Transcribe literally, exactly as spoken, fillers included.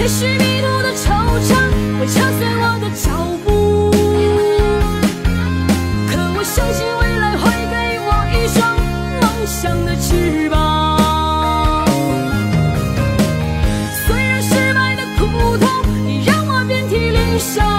许迷途的惆怅会扯碎我的脚步，可我相信未来会给我一双梦想的翅膀。虽然失败的苦痛，你让我遍体鳞伤。